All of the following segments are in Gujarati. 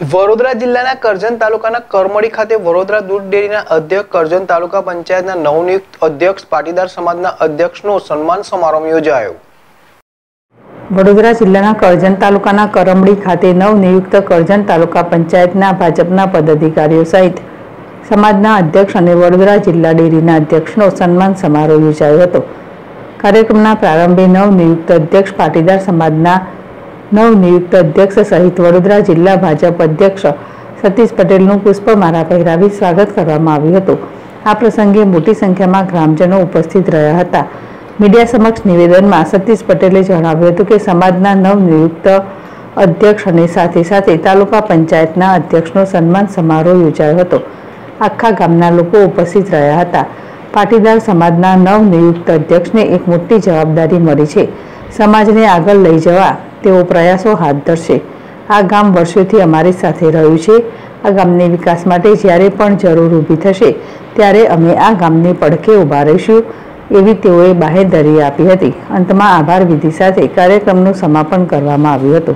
વડોદરા જિલ્લાના કરજણ તાલુકાના કરમડી ખાતે વડોદરા દૂધ ડેરીના અધ્યક્ષ, કરજણ તાલુકા પંચાયતના નવનિયુક્ત અધ્યક્ષ, પાટીદાર સમાજના અધ્યક્ષનો સન્માન સમારોહ યોજાયો। વડોદરા જિલ્લાના કરજણ તાલુકાના કરમડી ખાતે નવનિયુક્ત કરજણ તાલુકા પંચાયતના ભાજપના પદાધિકારીઓ સહિત સમાજના અધ્યક્ષ અને વડોદરા જિલ્લા ડેરીના અધ્યક્ષનો સન્માન સમારોહ યોજાયો હતો। કાર્યક્રમના પ્રારંભે નવનિયુક્ત અધ્યક્ષ, પાટીદાર સમાજના નવનિયુક્ત અધ્યક્ષ સહિત વડોદરા જિલ્લા ભાજપ અધ્યક્ષ સતીશ પટેલનું પુષ્પમાળા પહેરાવી સ્વાગત કરવામાં આવ્યું હતું। આ પ્રસંગે મોટી સંખ્યામાં ગ્રામજનો ઉપસ્થિત રહ્યા હતા। મીડિયા સમક્ષ નિવેદનમાં સતીશ પટેલે જણાવ્યું હતું કે સમાજના નવનિયુક્ત અધ્યક્ષ અને સાથે સાથે તાલુકા પંચાયતના અધ્યક્ષનો સન્માન સમારોહ યોજાયો હતો। આખા ગામના લોકો ઉપસ્થિત રહ્યા હતા। પાટીદાર સમાજના નવનિયુક્ત અધ્યક્ષને એક મોટી જવાબદારી મળી છે। સમાજને આગળ લઈ જવા તેઓ પ્રયાસો હાથ ધરશે। આ ગામ વર્ષોથી અમારી સાથે રહ્યું છે। આ ગામના વિકાસ માટે જ્યારે પણ જરૂર ઊભી થશે ત્યારે અમે આ ગામની પડખે ઊભા રહીશું એવી તેઓએ બાહેંધરી આપી હતી। અંતમાં આભાર વિધિ સાથે કાર્યક્રમનું સમાપન કરવામાં આવ્યું હતું।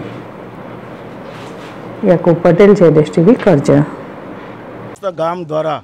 યાકુબ પટેલ, ZSTV, કરજણ। ગામ દ્વારા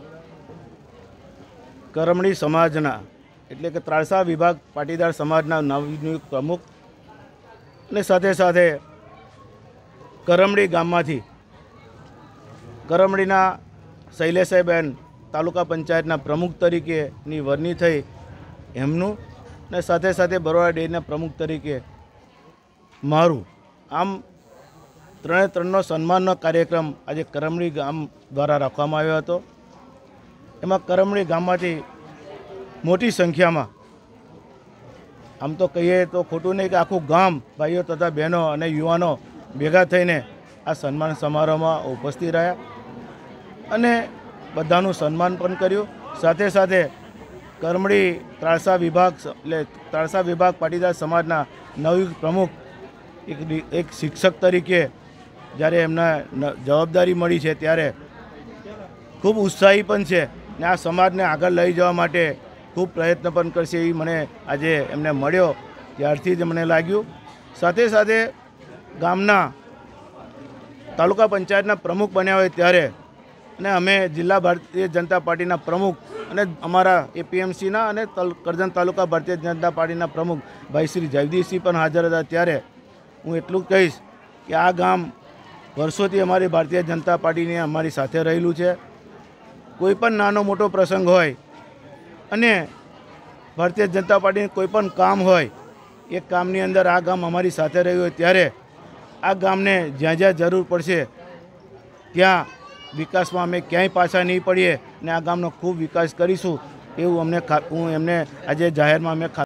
કરમડી સમાજના એટલે કે ત્રાળસા વિભાગ પાટીદાર સમાજના નવનિયુક્ત પ્રમુખ અને સાથે સાથે કરમડી ગામમાંથી કરમડીના શૈલેષબેન તાલુકા પંચાયતના પ્રમુખ તરીકેની વરણી થઈ એમનું અને સાથે સાથે બરોડા ડેરીના પ્રમુખ તરીકે મારું, આમ ત્રણનો સન્માનનો કાર્યક્રમ આજે કરમડી ગામ દ્વારા રાખવામાં આવ્યો હતો। એમાં કરમડી ગામમાંથી મોટી સંખ્યામાં, આમ તો કહીએ તો ખોટું નહીં કે આખું ગામ ભાઈઓ તથા બહેનો અને યુવાનો ભેગા થઈને આ સન્માન સમારોહમાં ઉપસ્થિત રહ્યા અને બધાનું સન્માન પણ કર્યું। સાથે સાથે કરમડી ત્રાળસા વિભાગ એટલે ત્રાળસા વિભાગ પાટીદાર સમાજના નવયુક્ત પ્રમુખ એક શિક્ષક તરીકે જ્યારે એમને જવાબદારી મળી છે ત્યારે ખૂબ ઉત્સાહી પણ છે ને આ સમાજને આગળ લઈ જવા માટે ખૂબ પ્રયત્ન પણ કરશે એવી મને આજે એમને મળ્યો ત્યારથી જ મને લાગ્યું। સાથે સાથે ગામના તાલુકા પંચાયતના પ્રમુખ બન્યા હોય ત્યારે અને અમે જિલ્લા ભારતીય જનતા પાર્ટીના પ્રમુખ અને અમારા APMCના અને કરજણ તાલુકા ભારતીય જનતા પાર્ટીના પ્રમુખ ભાઈ શ્રી જગદીશસિંહ પણ હાજર હતા। ત્યારે હું એટલું કહીશ કે આ ગામ વર્ષોથી અમારી ભારતીય જનતા પાર્ટીની અમારી સાથે રહેલું છે। કોઈ પણ નાનો મોટો પ્રસંગ હોય અને ભારતીય જનતા પાર્ટીનું કોઈ પણ કામ હોય, એ કામની અંદર આ ગામ અમારી સાથે રહ્યું હોય ત્યારે આ ગામને જ્યાં જ્યાં જરૂર પડશે ત્યાં વિકાસમાં અમે ક્યાંય પાછા નહીં પડીએ ને આ ગામનો ખૂબ વિકાસ કરીશું એવું હું એમને આજે જાહેરમાં અમે